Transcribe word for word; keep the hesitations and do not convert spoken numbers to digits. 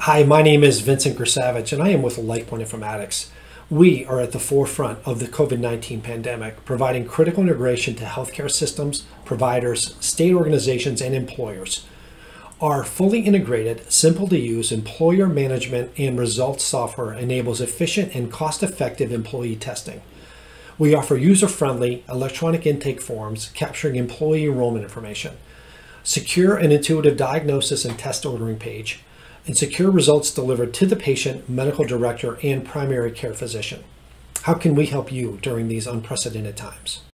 Hi, my name is Vincent Grusavage, and I am with LifePoint Informatics. We are at the forefront of the COVID nineteen pandemic, providing critical integration to healthcare systems, providers, state organizations, and employers. Our fully integrated, simple-to-use employer management and results software enables efficient and cost-effective employee testing. We offer user-friendly electronic intake forms capturing employee enrollment information, secure and intuitive diagnosis and test ordering page, and secure results delivered to the patient, medical director, and primary care physician. How can we help you during these unprecedented times?